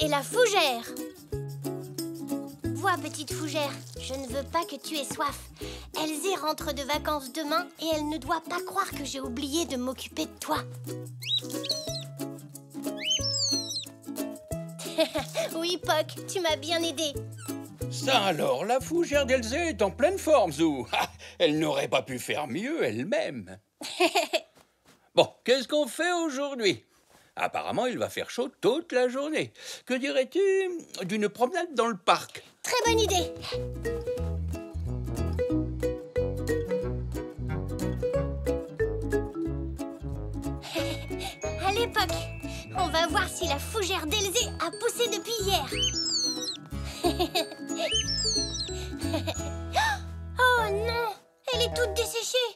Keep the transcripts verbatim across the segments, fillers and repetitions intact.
et la fougère. Vois, petite fougère, je ne veux pas que tu aies soif. Elzé rentre de vacances demain et elle ne doit pas croire que j'ai oublié de m'occuper de toi. Oui, Poc, tu m'as bien aidé. Ça alors, la fougère d'Elzé est en pleine forme, Zou. Ah, elle n'aurait pas pu faire mieux elle-même. Bon, qu'est-ce qu'on fait aujourd'hui? Apparemment, il va faire chaud toute la journée. Que dirais-tu d'une promenade dans le parc? Très bonne idée. Allez, Poc, on va voir si la fougère d'Elzé a poussé depuis hier. Oh non, elle est toute desséchée.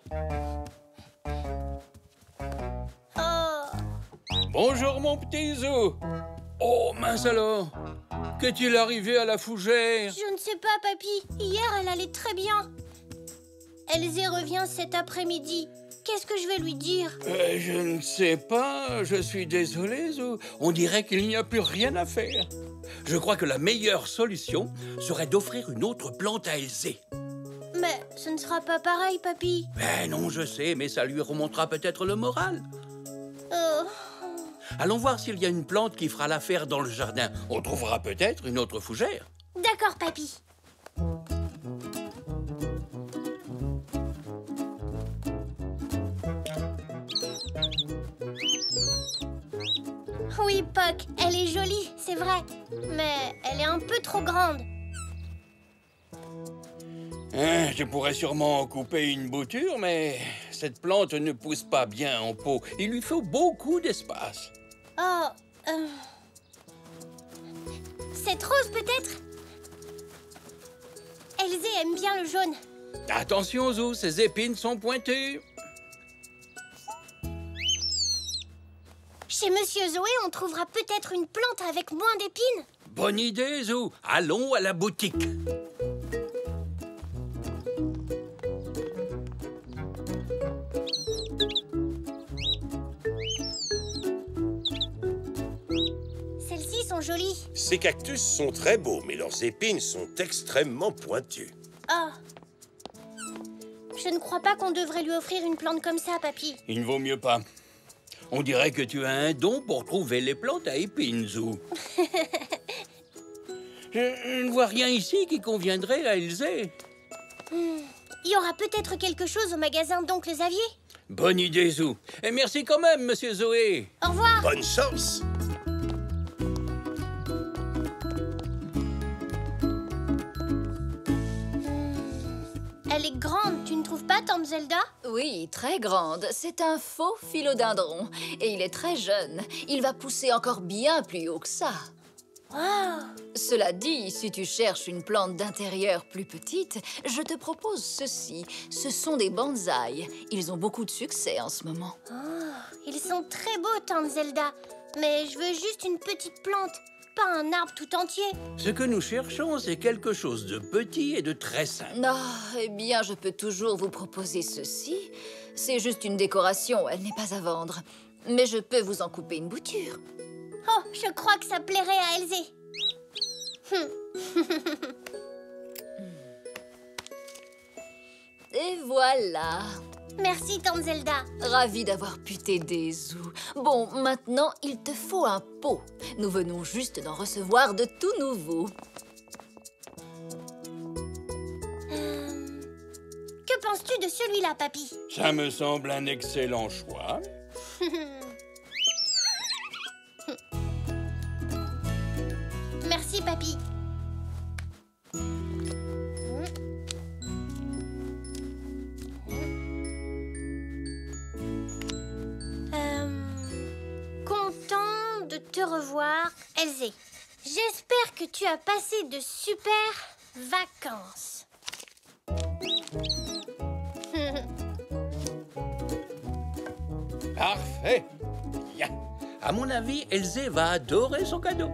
Oh. Bonjour, mon petit Zou. Oh, mince alors. Qu'est-il arrivé à la fougère? Je ne sais pas, papy. Hier, elle allait très bien. Elzé revient cet après-midi. Qu'est-ce que je vais lui dire? euh, Je ne sais pas. Je suis désolé, Zou. On dirait qu'il n'y a plus rien à faire. Je crois que la meilleure solution serait d'offrir une autre plante à Elzé. Mais ce ne sera pas pareil, papy. Ben non, je sais, mais ça lui remontera peut-être le moral. Oh. Allons voir s'il y a une plante qui fera l'affaire dans le jardin. On trouvera peut-être une autre fougère. D'accord, papy. Oui, Poc, elle est jolie, c'est vrai. Mais elle est un peu trop grande. Hein, je pourrais sûrement en couper une bouture, mais cette plante ne pousse pas bien en pot. Il lui faut beaucoup d'espace. Oh, euh... cette rose peut-être? Elzé aime bien le jaune. Attention, Zou, ses épines sont pointues. Chez Monsieur Zoé, on trouvera peut-être une plante avec moins d'épines. Bonne idée, Zou. Allons à la boutique. Celles-ci sont jolies. Ces cactus sont très beaux, mais leurs épines sont extrêmement pointues. Oh. Je ne crois pas qu'on devrait lui offrir une plante comme ça, papy. Il ne vaut mieux pas. On dirait que tu as un don pour trouver les plantes à épines, Zou. je, je ne vois rien ici qui conviendrait à Elzé. Hmm. Il y aura peut-être quelque chose au magasin d'Oncle Xavier. Bonne idée, Zou. Et merci quand même, Monsieur Zoé. Au revoir. Bonne chance! Elle est grande, tu ne trouves pas, Tante Zelda? Oui, très grande. C'est un faux philodendron. Et il est très jeune. Il va pousser encore bien plus haut que ça. Wow. Cela dit, si tu cherches une plante d'intérieur plus petite, je te propose ceci. Ce sont des bonsaïs. Ils ont beaucoup de succès en ce moment. Oh, ils sont très beaux, Tante Zelda. Mais je veux juste une petite plante, pas un arbre tout entier. Ce que nous cherchons, c'est quelque chose de petit et de très simple. Ah, eh bien, je peux toujours vous proposer ceci. C'est juste une décoration, elle n'est pas à vendre. Mais je peux vous en couper une bouture. Oh, je crois que ça plairait à Elzé. Et voilà. Merci, Tante Zelda. Ravi d'avoir pu t'aider, Zou. Bon, maintenant, il te faut un pot. Nous venons juste d'en recevoir de tout nouveau. Euh... Que penses-tu de celui-là, papy? Ça me semble un excellent choix. Merci, papy. Euh, content de te revoir, Elzé. J'espère que tu as passé de super vacances. Parfait. Bien. À mon avis, Elzé va adorer son cadeau.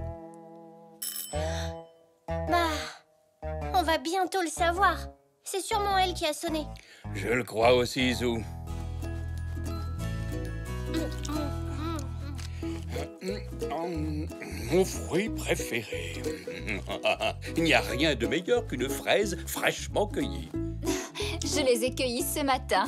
Bah, on va bientôt le savoir. C'est sûrement elle qui a sonné. Je le crois aussi, Zou. Mon fruit préféré. Il n'y a rien de meilleur qu'une fraise fraîchement cueillie. Je les ai cueillis ce matin.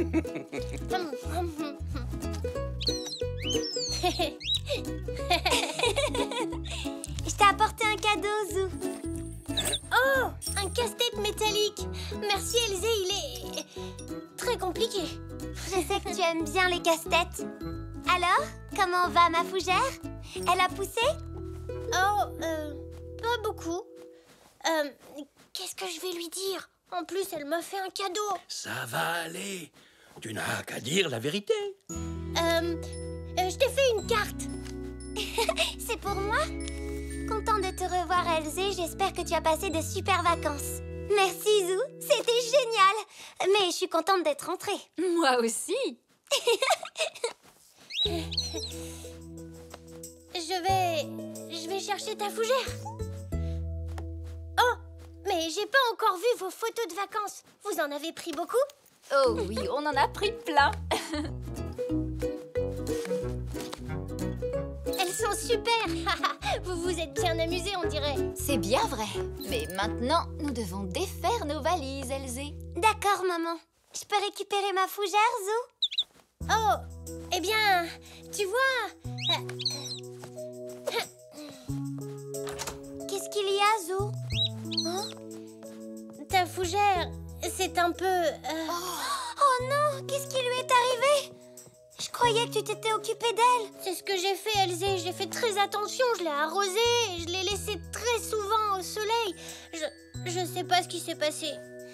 Je t'ai apporté un cadeau, Zou. Oh, un casse-tête métallique. Merci, Elzé, il est très compliqué. Je sais que tu aimes bien les casse-têtes. Alors, comment va ma fougère? Elle a poussé? Oh, euh, pas beaucoup. Euh, qu'est-ce que je vais lui dire? En plus, elle m'a fait un cadeau. Ça va aller. Tu n'as qu'à dire la vérité. Euh, euh je t'ai fait une carte. C'est pour moi? Content de te revoir, Elzé. J'espère que tu as passé de super vacances. Merci, Zou. C'était génial. Mais je suis contente d'être rentrée. Moi aussi. Je vais... Je vais chercher ta fougère. Oh, mais j'ai pas encore vu vos photos de vacances. Vous en avez pris beaucoup? Oh oui, on en a pris plein. Elles sont super. Vous vous êtes bien amusés, on dirait. C'est bien vrai. Mais maintenant, nous devons défaire nos valises, Elzé. D'accord, maman. Je peux récupérer ma fougère, Zou? Oh, eh bien, tu vois... Qu'est-ce qu'il y a, Zou? Hein? Ta fougère, c'est un peu... Euh... Oh. oh non, qu'est-ce qui lui est arrivé? Je croyais que tu t'étais occupée d'elle. C'est ce que j'ai fait, Elzé. J'ai fait très attention. Je l'ai arrosée et je l'ai laissée très souvent au soleil. Je... Je sais pas ce qui s'est passé.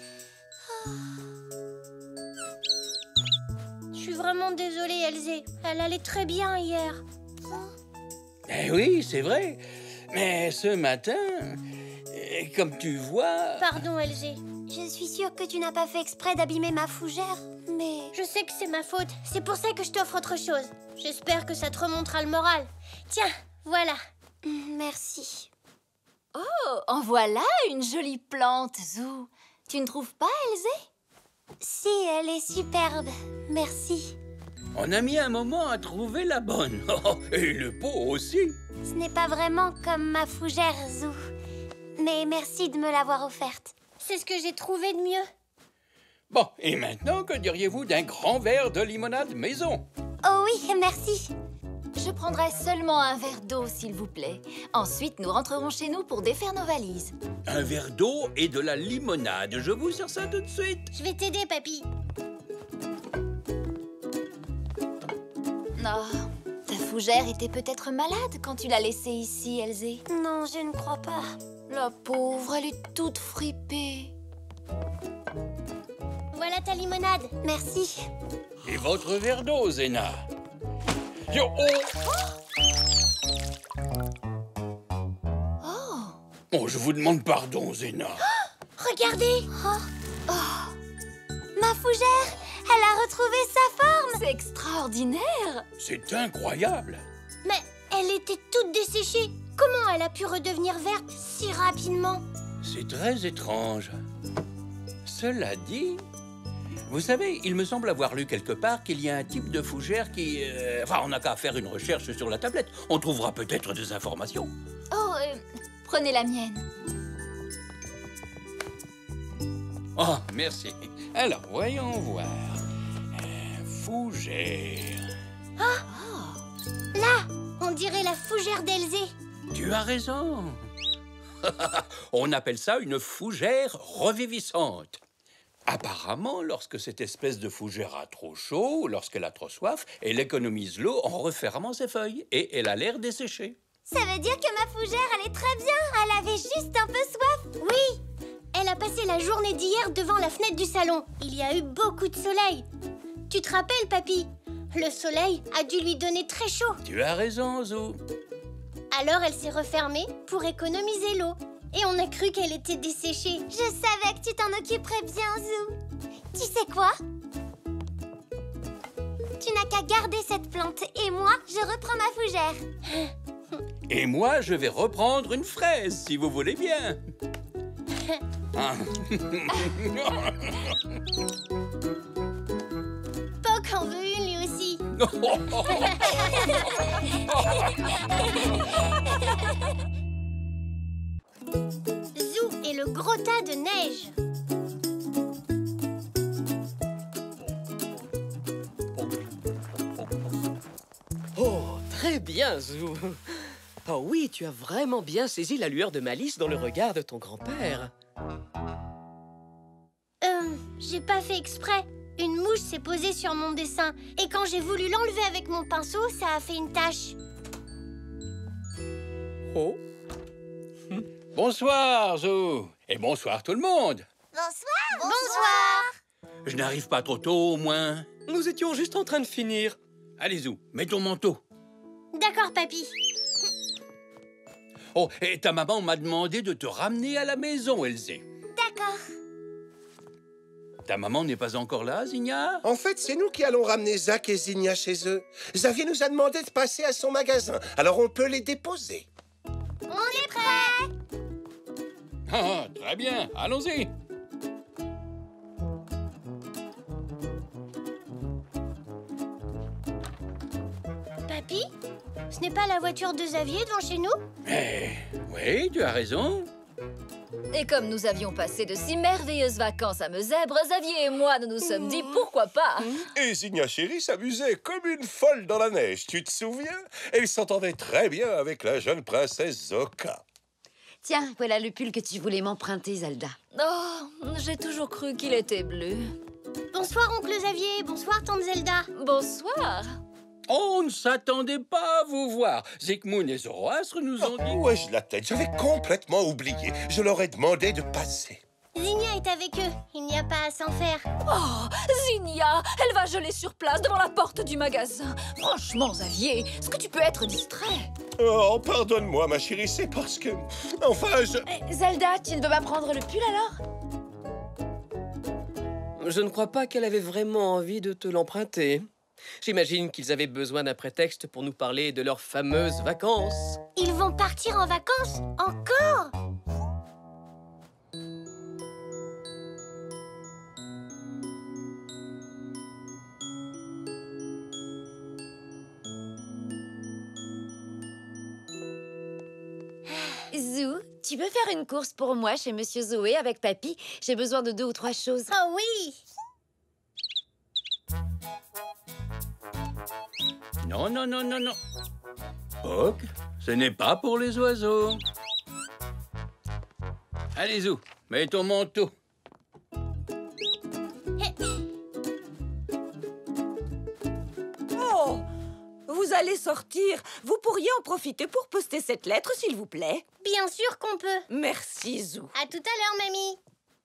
Je suis vraiment désolée, Elzé. Elle allait très bien hier. Eh oui, c'est vrai. Mais ce matin, comme tu vois... Pardon, Elzé. Je suis sûre que tu n'as pas fait exprès d'abîmer ma fougère, mais... Je sais que c'est ma faute. C'est pour ça que je t'offre autre chose. J'espère que ça te remontera le moral. Tiens, voilà. Merci. Oh, en voilà une jolie plante, Zou. Tu ne trouves pas, Elzé? Si, elle est superbe. Merci. On a mis un moment à trouver la bonne. Et le pot aussi. Ce n'est pas vraiment comme ma fougère, Zou. Mais merci de me l'avoir offerte. C'est ce que j'ai trouvé de mieux. Bon, et maintenant, que diriez-vous d'un grand verre de limonade maison? Oh oui, merci. Je prendrai seulement un verre d'eau, s'il vous plaît. Ensuite, nous rentrerons chez nous pour défaire nos valises. Un verre d'eau et de la limonade. Je vous sers ça tout de suite. Je vais t'aider, papy. Oh, ta fougère était peut-être malade quand tu l'as laissée ici, Elzé. Non, je ne crois pas. La pauvre, elle est toute fripée. Voilà ta limonade. Merci. Et votre verre d'eau, Zéna. Yo, oh. Oh. Oh, je vous demande pardon, Zéna. Oh, regardez. Oh. Oh. Ma fougère, elle a retrouvé sa forme. C'est extraordinaire. C'est incroyable. Mais elle était toute desséchée. Comment elle a pu redevenir verte si rapidement? C'est très étrange. Cela dit, vous savez, il me semble avoir lu quelque part qu'il y a un type de fougère qui... Euh, enfin, on n'a qu'à faire une recherche sur la tablette. On trouvera peut-être des informations. Oh, euh, prenez la mienne. Oh, merci. Alors, voyons voir. Euh, fougère. Ah, oh. Là, on dirait la fougère d'Elzé. Tu as raison. On appelle ça une fougère reviviscente. Apparemment, lorsque cette espèce de fougère a trop chaud ou lorsqu'elle a trop soif, elle économise l'eau en refermant ses feuilles et elle a l'air desséchée. Ça veut dire que ma fougère allait très bien. Elle avait juste un peu soif. Oui, elle a passé la journée d'hier devant la fenêtre du salon. Il y a eu beaucoup de soleil. Tu te rappelles, papy? Le soleil a dû lui donner très chaud. Tu as raison, Zou. Alors elle s'est refermée pour économiser l'eau. Et on a cru qu'elle était desséchée. Je savais que tu t'en occuperais bien, Zou. Tu sais quoi? Tu n'as qu'à garder cette plante. Et moi, je reprends ma fougère. Et moi, je vais reprendre une fraise, si vous voulez bien. Ah. Poc en veut une, lui aussi. Zou et le gros tas de neige. Oh, très bien, Zou. Oh oui, tu as vraiment bien saisi la lueur de malice dans le regard de ton grand-père. Euh, j'ai pas fait exprès. Une mouche s'est posée sur mon dessin. Et quand j'ai voulu l'enlever avec mon pinceau, ça a fait une tache. Oh. Bonsoir, Zou. Et bonsoir tout le monde. Bonsoir. Bonsoir. Je n'arrive pas trop tôt, au moins. Nous étions juste en train de finir. Allez, Zou, mets ton manteau. D'accord, papy. Oh, et ta maman m'a demandé de te ramener à la maison, Elzé. D'accord. Ta maman n'est pas encore là, Zinnia? En fait, c'est nous qui allons ramener Zach et Zinnia chez eux. Xavier nous a demandé de passer à son magasin, alors on peut les déposer. On est prêts. Ah, très bien, allons-y. Papy, ce n'est pas la voiture de Xavier devant chez nous? Eh, oui, tu as raison. Et comme nous avions passé de si merveilleuses vacances à Mezèbre, Xavier et moi, nous nous sommes dit pourquoi pas. Et Zinnia chérie s'amusait comme une folle dans la neige, tu te souviens? Elle s'entendait très bien avec la jeune princesse Zoka. Tiens, voilà le pull que tu voulais m'emprunter, Zelda. Oh, j'ai toujours cru qu'il était bleu. Bonsoir, oncle Xavier. Bonsoir, tante Zelda. Bonsoir. On ne s'attendait pas à vous voir. Zikmoun et Zoroastre nous ont dit... Oh, ouais, je la tête, j'avais complètement oublié. Je leur ai demandé de passer. Zinnia est avec eux. Il n'y a pas à s'en faire. Oh, Zinnia, elle va geler sur place devant la porte du magasin. Franchement, Xavier, est-ce que tu peux être distrait? Oh, pardonne-moi, ma chérie, c'est parce que... Enfin, je... Eh, Zelda, tu ne peux pas prendre le pull alors? Je ne crois pas qu'elle avait vraiment envie de te l'emprunter. J'imagine qu'ils avaient besoin d'un prétexte pour nous parler de leurs fameuses vacances. Ils vont partir en vacances? Encore? Zou, tu peux faire une course pour moi chez Monsieur Zoé avec Papy? J'ai besoin de deux ou trois choses. Oh oui! Non, non, non, non, non. Puck, ce n'est pas pour les oiseaux. Allez, Zou, mets ton manteau. Oh! Vous allez sortir. Vous pourriez en profiter pour poster cette lettre, s'il vous plaît. Bien sûr qu'on peut. Merci, Zou. À tout à l'heure, mamie.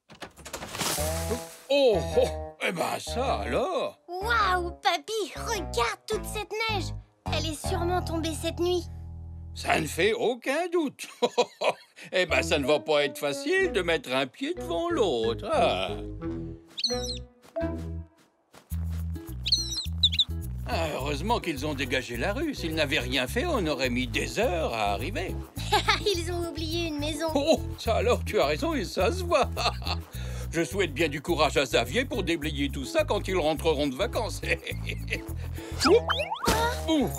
Oh, oh, eh ben ça alors. Waouh, papy, regarde toute cette neige. Elle est sûrement tombée cette nuit. Ça ne fait aucun doute. Eh ben, ça ne va pas être facile de mettre un pied devant l'autre. Ah. Ah, heureusement qu'ils ont dégagé la rue. S'ils n'avaient rien fait, on aurait mis des heures à arriver. Ils ont oublié une maison. Oh, ça alors, tu as raison et ça se voit. Je souhaite bien du courage à Xavier pour déblayer tout ça quand ils rentreront de vacances. Ouh.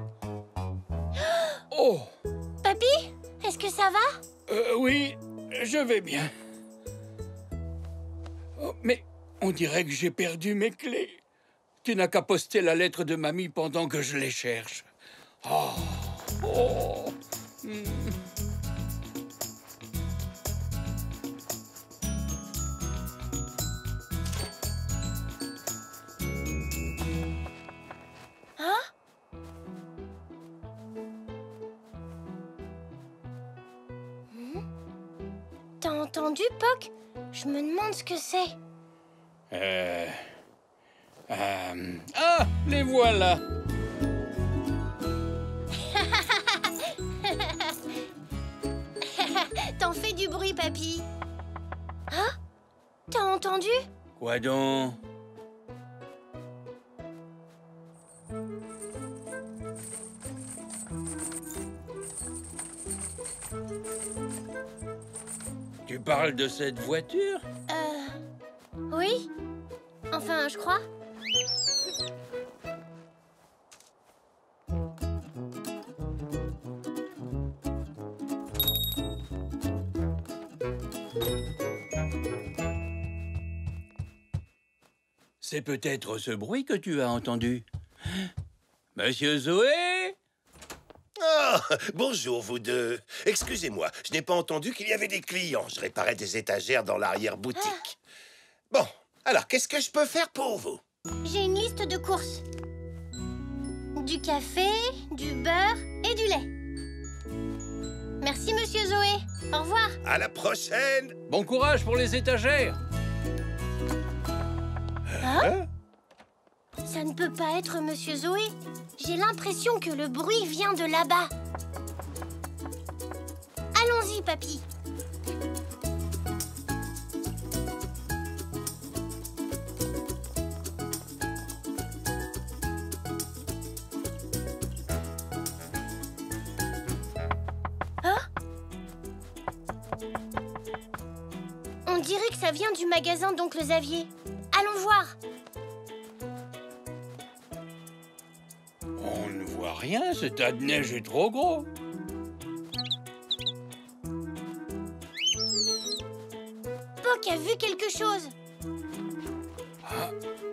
Oh. Papy, est-ce que ça va? Euh, oui, je vais bien. Oh, mais on dirait que j'ai perdu mes clés. Tu n'as qu'à poster la lettre de mamie pendant que je les cherche. Oh. Oh. Mm. T'as entendu, Puck? Je me demande ce que c'est. Euh... Euh... Ah, les voilà. T'en fais du bruit, papy. Hein? T'as entendu? Quoi donc? Tu parles de cette voiture? Euh... Oui? Enfin, je crois. C'est peut-être ce bruit que tu as entendu. Monsieur Zoé? Ah, bonjour vous deux. Excusez-moi, je n'ai pas entendu qu'il y avait des clients. Je réparais des étagères dans l'arrière-boutique. Bon, alors qu'est-ce que je peux faire pour vous? J'ai une liste de courses. Du café, du beurre et du lait. Merci, monsieur Zoé. Au revoir. À la prochaine. Bon courage pour les étagères. Hein? Ça ne peut pas être monsieur Zoé. J'ai l'impression que le bruit vient de là-bas. Allons-y, papy. On dirait que ça vient du magasin d'Oncle Xavier. Allons voir. On ne voit rien, ce tas de neige est trop gros. Poc a vu quelque chose. Ah.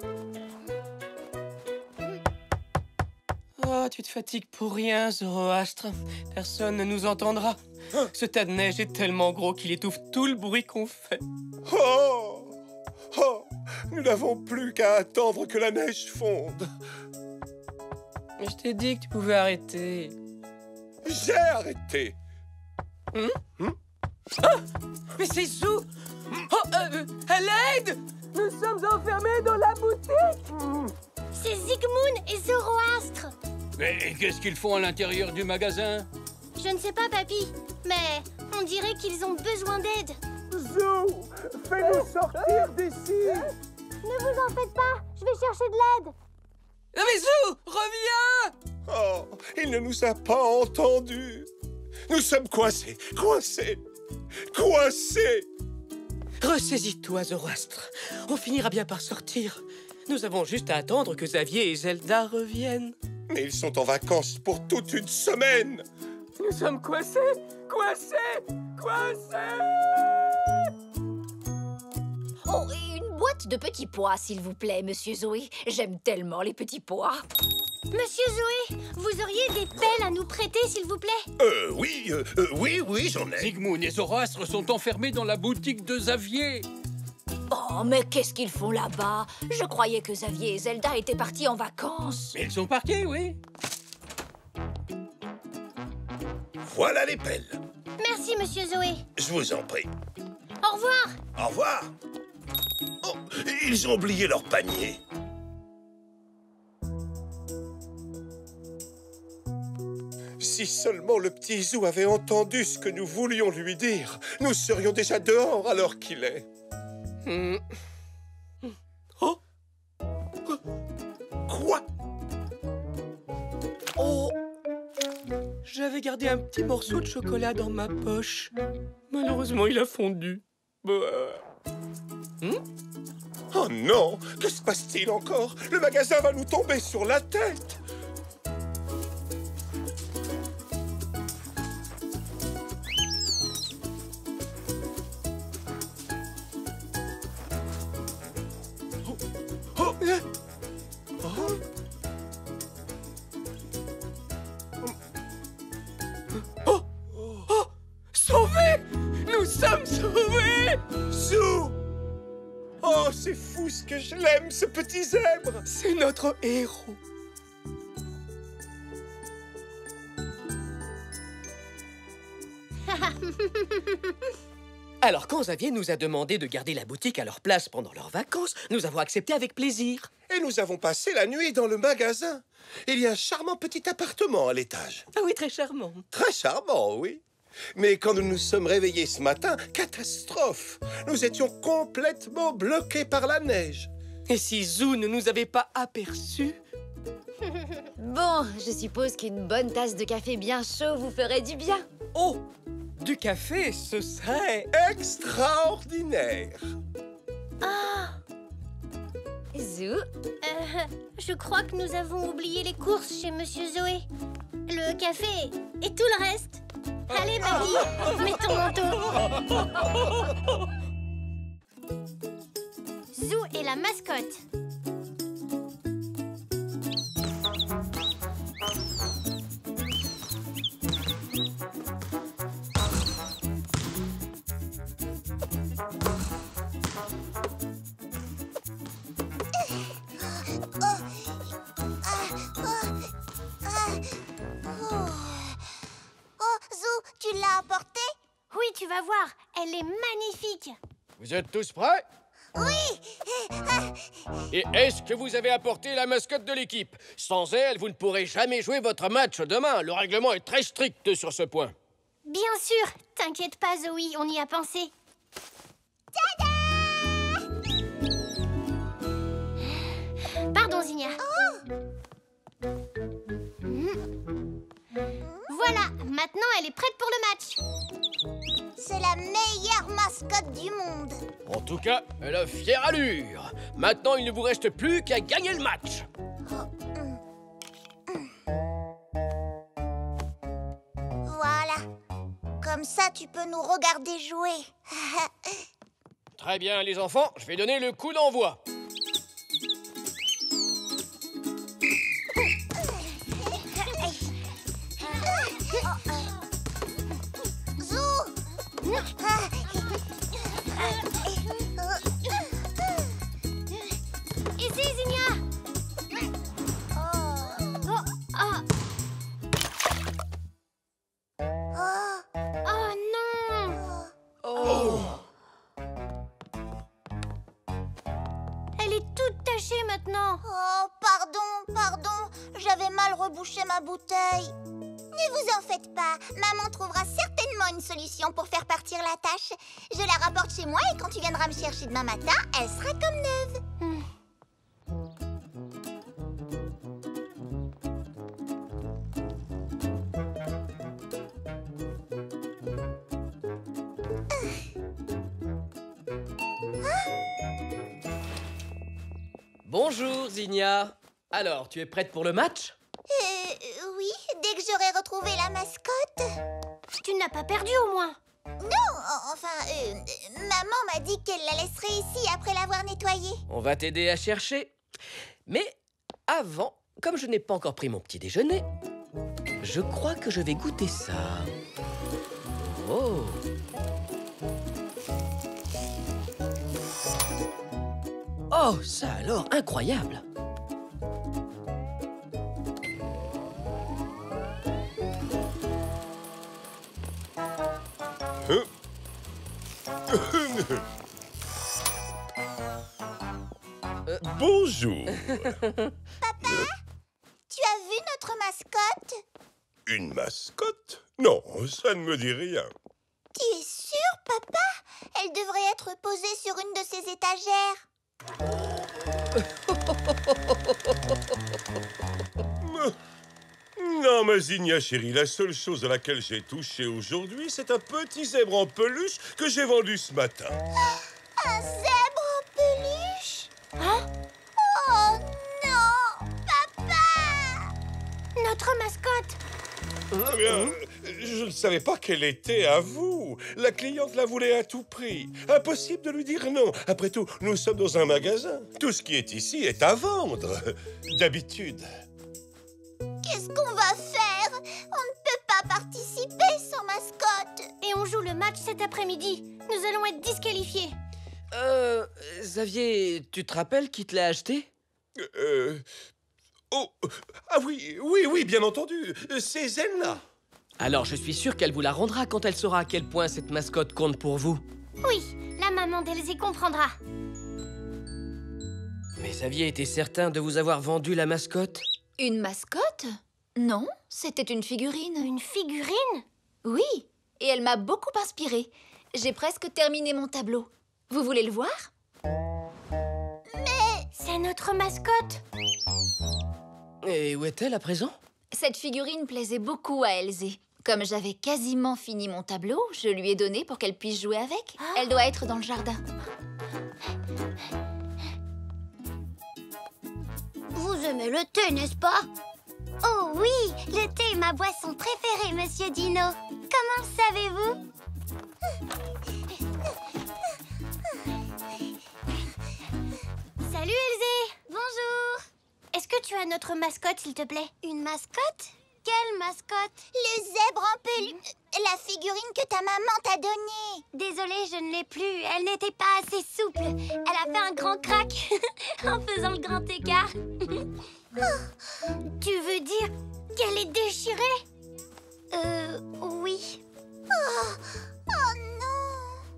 Oh, tu te fatigues pour rien, Zoroastre. Personne ne nous entendra. Ce tas de neige est tellement gros qu'il étouffe tout le bruit qu'on fait. Oh! Oh! Nous n'avons plus qu'à attendre que la neige fonde. Mais je t'ai dit que tu pouvais arrêter. J'ai arrêté. Hum? Hum? Ah! Mais c'est Zou! Oh, euh, à l'aide! Nous sommes enfermés dans la boutique! C'est Zygmoun et Zoroastre. Mais qu'est-ce qu'ils font à l'intérieur du magasin? Je ne sais pas, papy, mais on dirait qu'ils ont besoin d'aide. Zou, fais-nous sortir d'ici. Ne vous en faites pas, je vais chercher de l'aide. Non mais Zou, reviens! Oh, il ne nous a pas entendus. Nous sommes coincés, coincés, coincés. Ressaisis-toi, Zoroastre. On finira bien par sortir. Nous avons juste à attendre que Xavier et Zelda reviennent. Mais ils sont en vacances pour toute une semaine. Nous sommes coincés, coincés, coincés. Oh, et une boîte de petits pois, s'il vous plaît, monsieur Zoé. J'aime tellement les petits pois. Monsieur Zoé, vous auriez des pelles à nous prêter, s'il vous plaît? Euh, oui, euh, euh, oui, oui, j'en ai. Zygmoun et Zoroastre sont enfermés dans la boutique de Xavier. Oh, mais qu'est-ce qu'ils font là-bas? Je croyais que Xavier et Zelda étaient partis en vacances. Mais ils sont partis, oui. Voilà les pelles. Merci, monsieur Zoé. Je vous en prie. Au revoir. Au revoir. Oh, ils ont oublié leur panier. Si seulement le petit Zou avait entendu ce que nous voulions lui dire, nous serions déjà dehors à l'heure qu'il est. Mmh. Oh! Quoi? Oh! J'avais gardé un petit morceau de chocolat dans ma poche. Malheureusement, il a fondu. Bah. Mmh? Oh non! Que se passe-t-il encore? Le magasin va nous tomber sur la tête! Sauvés! Nous sommes sauvés! Zou! Oh, c'est fou ce que je l'aime, ce petit zèbre! C'est notre héros. Alors, quand Xavier nous a demandé de garder la boutique à leur place pendant leurs vacances, nous avons accepté avec plaisir. Et nous avons passé la nuit dans le magasin. Il y a un charmant petit appartement à l'étage. Ah oui, très charmant. Très charmant, oui. Mais quand nous nous sommes réveillés ce matin, catastrophe! Nous étions complètement bloqués par la neige. Et si Zou ne nous avait pas aperçus? Bon, je suppose qu'une bonne tasse de café bien chaud vous ferait du bien. Oh! Du café, ce serait... Extraordinaire! Ah! Zou, Euh, je crois que nous avons oublié les courses chez monsieur Zoé. Le café et tout le reste. Allez, papy, mets ton manteau. Zou est la mascotte. Tu l'as apportée? Oui, tu vas voir, elle est magnifique. Vous êtes tous prêts? Oui. Et est-ce que vous avez apporté la mascotte de l'équipe? Sans elle, vous ne pourrez jamais jouer votre match demain. Le règlement est très strict sur ce point. Bien sûr. T'inquiète pas, Zoé, on y a pensé. Tada! Pardon, Zinnia. Oh. Mmh. Voilà, maintenant elle est prête pour le match. C'est la meilleure mascotte du monde. En tout cas, elle a fière allure. Maintenant, il ne vous reste plus qu'à gagner le match. Voilà. Comme ça, tu peux nous regarder jouer. Très bien, les enfants, je vais donner le coup d'envoi. Ici, Zinnia. Oh. Oh. Oh. Oh non. Oh. Elle est toute tachée maintenant. Oh, pardon, pardon. J'avais mal rebouché ma bouteille. Ne vous en faites pas. Maman trouvera certainement une solution pour faire partir la tache. Je la rapporte chez moi et quand tu viendras me chercher demain matin, elle sera comme neuve. Hmm. Bonjour, Zinnia. Alors, tu es prête pour le match? Euh, oui, dès que j'aurai retrouvé la mascotte. Tu n'as pas perdu au moins? Non, enfin, euh, maman m'a dit qu'elle la laisserait ici après l'avoir nettoyée. On va t'aider à chercher. Mais avant, comme je n'ai pas encore pris mon petit déjeuner, je crois que je vais goûter ça. Oh! Oh, ça alors, incroyable! Euh, Bonjour. Papa, tu as vu notre mascotte? Une mascotte? Non, ça ne me dit rien. Tu es sûr, papa? Elle devrait être posée sur une de ces étagères. Non, ma Zinnia chérie, la seule chose à laquelle j'ai touché aujourd'hui, c'est un petit zèbre en peluche que j'ai vendu ce matin. Un zèbre en peluche? Hein? Oh non! Papa! Notre mascotte! Eh bien, je ne savais pas qu'elle était à vous. La cliente la voulait à tout prix. Impossible de lui dire non. Après tout, nous sommes dans un magasin. Tout ce qui est ici est à vendre. D'habitude. Qu'est-ce qu'on va faire? On ne peut pas participer sans mascotte. Et on joue le match cet après-midi. Nous allons être disqualifiés. Euh, Xavier, tu te rappelles qui te l'a acheté? Euh... Oh, ah oui, oui, oui, bien entendu. C'est Zelna. Alors, je suis sûr qu'elle vous la rendra quand elle saura à quel point cette mascotte compte pour vous. Oui, la maman d'Elsie comprendra. Mais Xavier était certain de vous avoir vendu la mascotte? Une mascotte? Non, c'était une figurine. Une figurine? Oui, et elle m'a beaucoup inspirée. J'ai presque terminé mon tableau. Vous voulez le voir? Mais c'est notre mascotte. Et où est-elle à présent? Cette figurine plaisait beaucoup à Elsie. Comme j'avais quasiment fini mon tableau, je lui ai donné pour qu'elle puisse jouer avec. Ah. Elle doit être dans le jardin. Vous aimez le thé, n'est-ce pas? Oh oui, le thé est ma boisson préférée, Monsieur Dino. Comment le savez-vous? Salut, Elsie. Bonjour. Est-ce que tu as notre mascotte, s'il te plaît? Une mascotte? Quelle mascotte? Le zèbre en peluche. La figurine que ta maman t'a donnée. Désolée, je ne l'ai plus. Elle n'était pas assez souple. Elle a fait un grand crack en faisant le grand écart. Oh, tu veux dire qu'elle est déchirée? Euh, oui.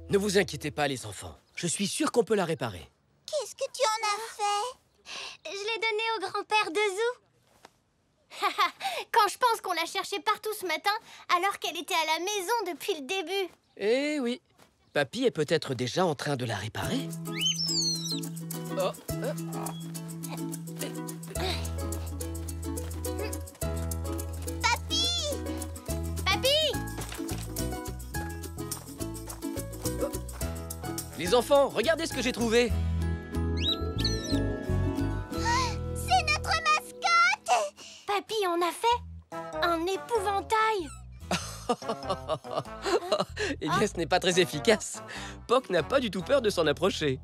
Ne vous inquiétez pas, les enfants. Je suis sûr qu'on peut la réparer. Qu'est-ce que tu en as fait? Je l'ai donné au grand-père de Zou. Quand je pense qu'on l'a cherchée partout ce matin, alors qu'elle était à la maison depuis le début. Eh oui. Papy est peut-être déjà en train de la réparer. Oh, euh. Papy! Papy! Les enfants, regardez ce que j'ai trouvé. C'est notre mascotte! Papy en a fait un épouvantail. Eh bien, ce n'est pas très efficace. Poc n'a pas du tout peur de s'en approcher.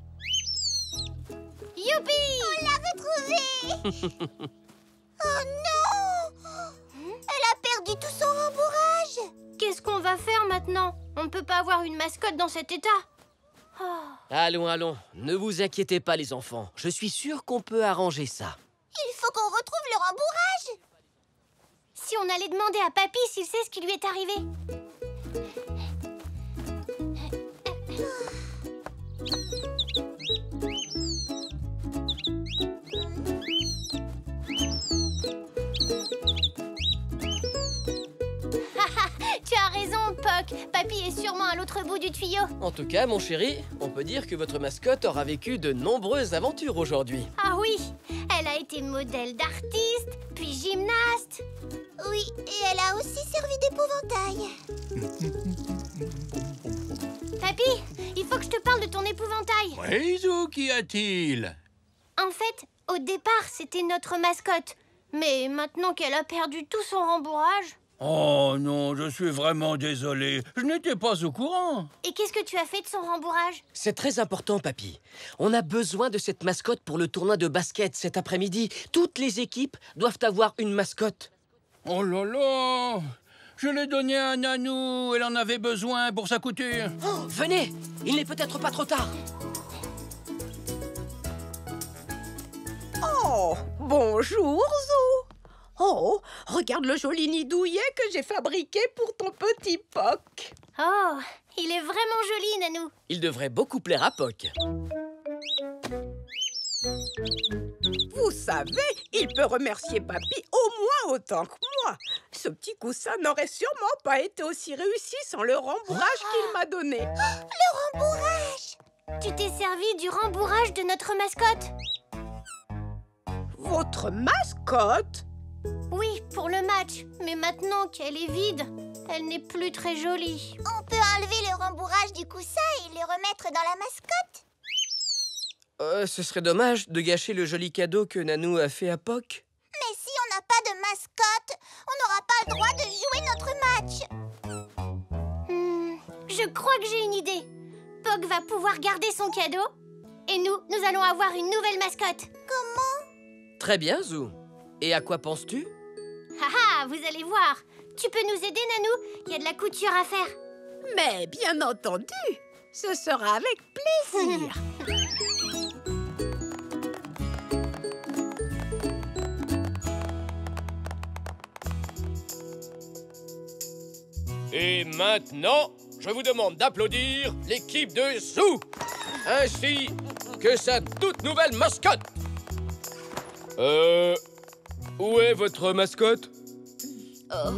Youpi! On l'a retrouvé! Oh non! Elle a perdu tout son rembourrage! Qu'est-ce qu'on va faire maintenant? On ne peut pas avoir une mascotte dans cet état. Oh. Allons, allons. Ne vous inquiétez pas, les enfants. Je suis sûr qu'on peut arranger ça. Il faut qu'on retrouve le rembourrage! Si on allait demander à Papy s'il sait ce qui lui est arrivé. Tu as raison, Poc. Papy est sûrement à l'autre bout du tuyau. En tout cas, mon chéri, on peut dire que votre mascotte aura vécu de nombreuses aventures aujourd'hui. Ah oui, elle a été modèle d'artiste, puis gymnaste. Oui, et elle a aussi servi d'épouvantail. Papy, il faut que je te parle de ton épouvantail. Oui, Zou, qu'y a-t-il? En fait, au départ, c'était notre mascotte. Mais maintenant qu'elle a perdu tout son rembourrage... Oh non, je suis vraiment désolé. Je n'étais pas au courant. Et qu'est-ce que tu as fait de son rembourrage? C'est très important, Papy. On a besoin de cette mascotte pour le tournoi de basket cet après-midi. Toutes les équipes doivent avoir une mascotte. Oh là là! Je l'ai donné à Nanou. Elle en avait besoin pour sa couture. Oh, venez! Il n'est peut-être pas trop tard. Oh, bonjour, Zou. Oh, regarde le joli nid douillet que j'ai fabriqué pour ton petit Poc. Oh, il est vraiment joli, Nanou. Il devrait beaucoup plaire à Poc. Vous savez, il peut remercier Papy au moins autant que moi. Ce petit coussin n'aurait sûrement pas été aussi réussi sans le rembourrage qu'il m'a donné. Oh, le rembourrage! Tu t'es servi du rembourrage de notre mascotte? Votre mascotte? Oui, pour le match. Mais maintenant qu'elle est vide, elle n'est plus très jolie. On peut enlever le rembourrage du coussin et le remettre dans la mascotte? Euh, ce serait dommage de gâcher le joli cadeau que Nanou a fait à Poc. Mais si on n'a pas de mascotte, on n'aura pas le droit de jouer notre match. Hmm, je crois que j'ai une idée. Poc va pouvoir garder son cadeau. Et nous, nous allons avoir une nouvelle mascotte. Comment? Très bien, Zou. Et à quoi penses-tu? Haha, vous allez voir. Tu peux nous aider, Nanou? Il y a de la couture à faire. Mais bien entendu, ce sera avec plaisir. Et maintenant, je vous demande d'applaudir l'équipe de Zou, ainsi que sa toute nouvelle mascotte. Euh... Où est votre mascotte? Oh.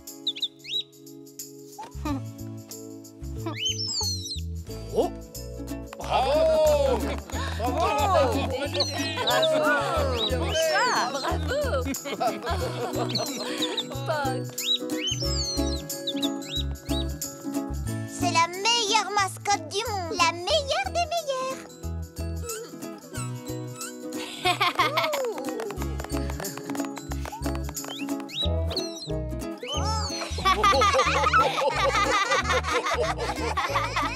Oh. Bravo! Bravo! Bravo! Bon chat! Bravo! Poc! C'est la meilleure mascotte du monde. La meilleure des meilleures. Oh.